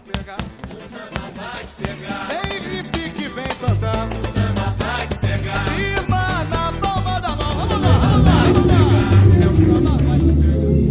pegar. O samba vai te pegar. Vem repique, vem cantando. O samba vai te pegar. Firma na palma da mão. Vamos lá, vamos lá. O samba vai te pegar.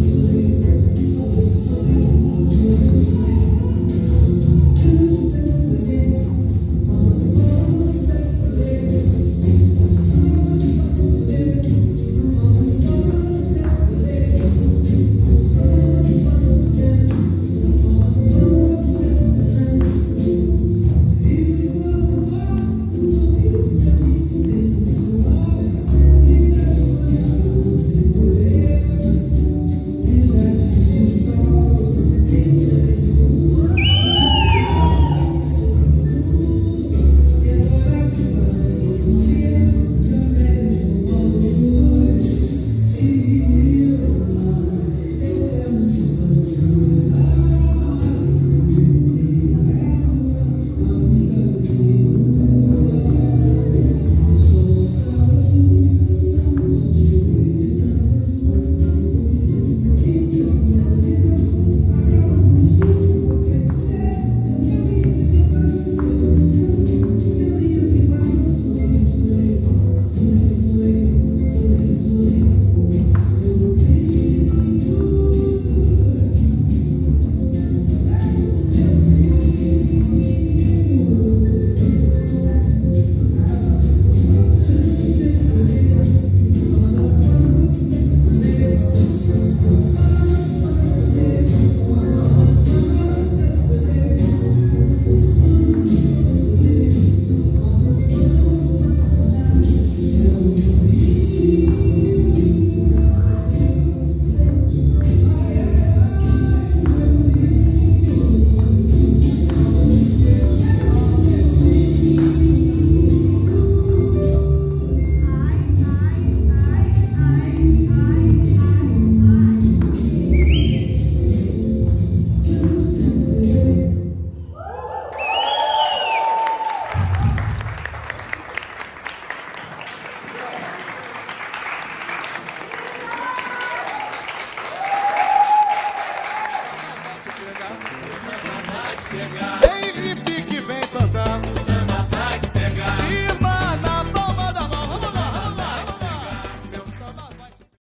Pegar.